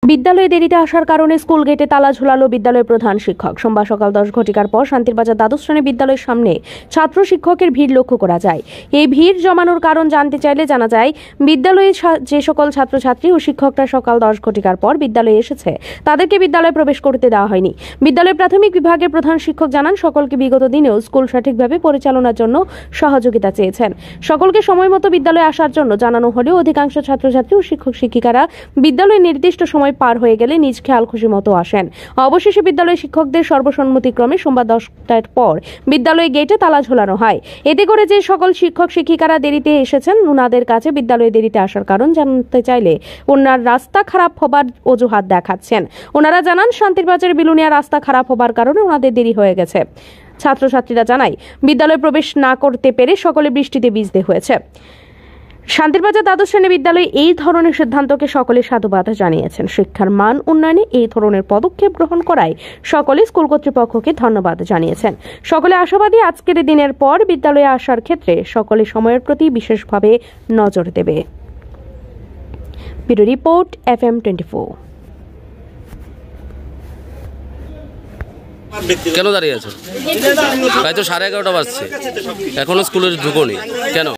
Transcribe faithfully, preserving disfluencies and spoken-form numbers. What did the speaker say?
বিদ্যালয়ে দেরিতে আসার কারণে স্কুল গেটে তালা ঝোলালো বিদ্যালয়ের প্রধান শিক্ষক। সোমবার সকাল দশ ঘটিকার পর শান্তিরবাজার দ্বাদশ শ্রেণী বিদ্যালয়ের সামনে ছাত্র শিক্ষকের ভিড় লক্ষ্য করা যায়। এই ভিড় জমানোর কারণ জানতে চাইলে জানা যায়, বিদ্যালয়ে যে সকল ছাত্রছাত্রী ও শিক্ষকরা সকাল দশ ঘটিকার পর বিদ্যালয়ে এসেছে তাদেরকে বিদ্যালয়ে প্রবেশ করতে দেওয়া হয়নি। বিদ্যালয়ের প্রাথমিক বিভাগের প্রধান শিক্ষক জানান, সকলকে বিগত দিনেও স্কুল সঠিকভাবে পরিচালনার জন্য সহযোগিতা চেয়েছেন। সকলকে সময় মতো বিদ্যালয়ে আসার জন্য জানানো হলেও অধিকাংশ ছাত্রছাত্রী ও শিক্ষক শিক্ষিকারা বিদ্যালয়ে নির্দিষ্ট সময় পার হয়ে গেলে নিজ খেয়াল খুশি মতো আসেন। অবশেষে বিদ্যালয় শিক্ষকদের সর্বসম্মতিক্রমে সোমবার দশটার পর বিদ্যালয়ে গেটে তালা ঝোলানো হয়। এতে করে যে সকল শিক্ষক শিক্ষিকারা দেরিতে এসেছেন ওনাদের কাছে বিদ্যালয়ে দেরিতে আসার কারণ জানতে চাইলে ওনার রাস্তা খারাপ হবার অজুহাত দেখাচ্ছেন। ওনারা জানান, শান্তিরবাজার বিলুনিয়া রাস্তা খারাপ হবার কারণে ওনাদের দেরি হয়ে গেছে। ছাত্রছাত্রীরা জানায়, বিদ্যালয়ে প্রবেশ না করতে পেরে সকলে বৃষ্টিতে ভিজতে হয়েছে। শান্তিরবাজার দ্বাদশ শ্রেণী বিদ্যালয়ে এই ধরনের সিদ্ধান্তকে সকলে সাধুবাদ জানিয়েছেন। শিক্ষার মান উন্নয়নে এই ধরনের পদক্ষেপ গ্রহণ করায় সকলে স্কুল কর্তৃপক্ষকে ধন্যবাদ জানিয়েছেন। সকলে আশাবাদী, আজকের দিনের পর বিদ্যালয়ে আসার ক্ষেত্রে সকলে সময়ের প্রতি বিশেষভাবে নজর দেবে। Bureau report F M twenty four. কেন দাঁড়িয়ে আছো? প্রায় তো সাড়ে এগারোটা বাজছে, এখনো স্কুলে ঢুকোনি কেন?